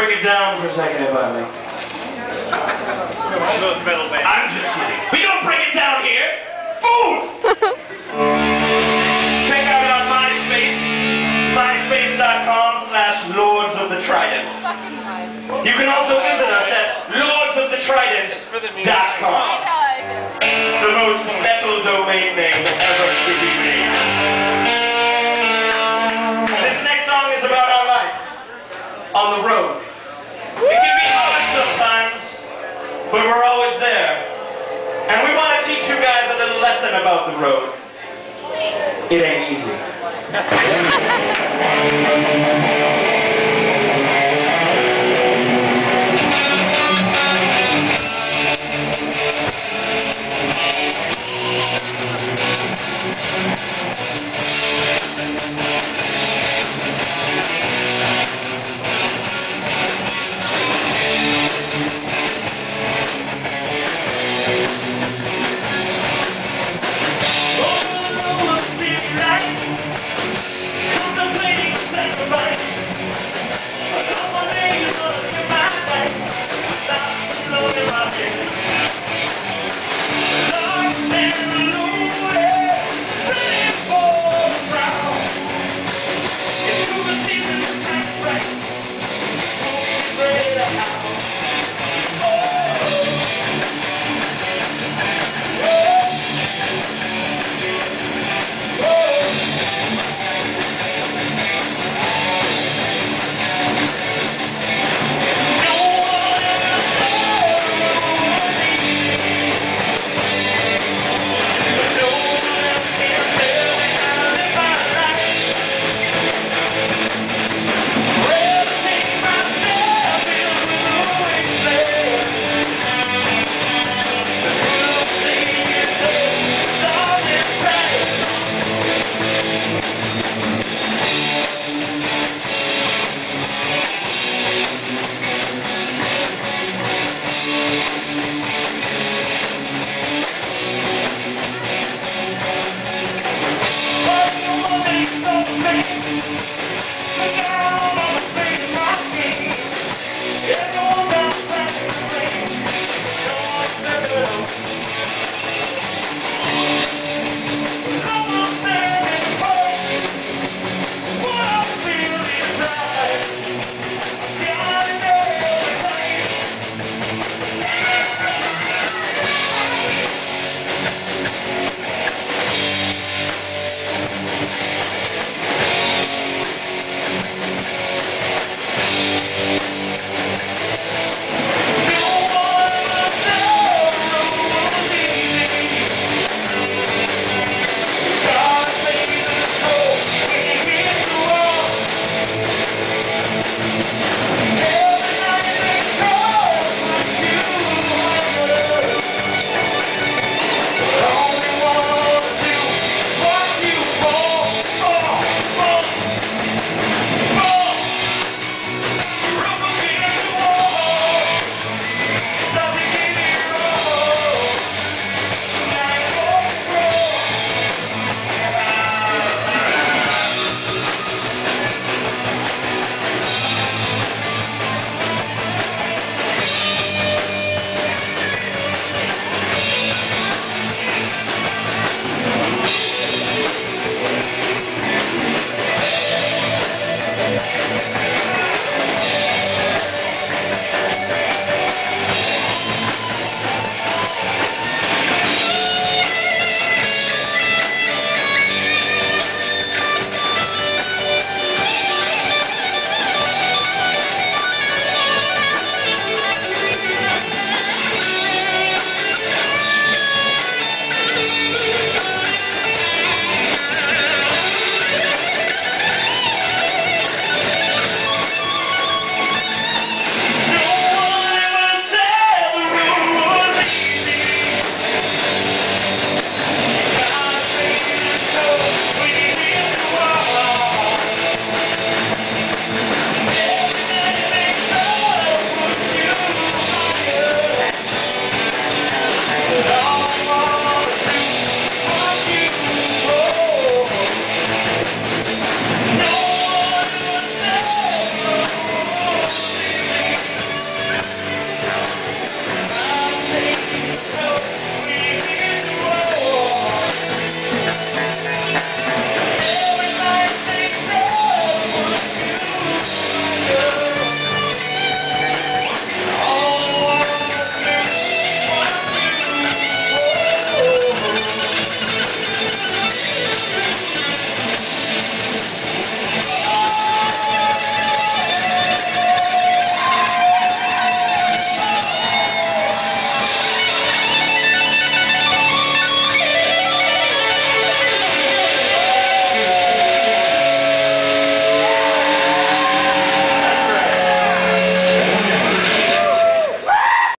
bring it down for a second if I may. I'm just kidding. We don't bring it down here! Fools! Check out on MySpace, myspace.com/Lords of the Trident. You can also visit us at lordsoftheTrident.com. The most metal domain name ever to be made. This next song is about our life on the road. It can be hard sometimes, but we're always there. And we want to teach you guys a little lesson about the road. It ain't easy.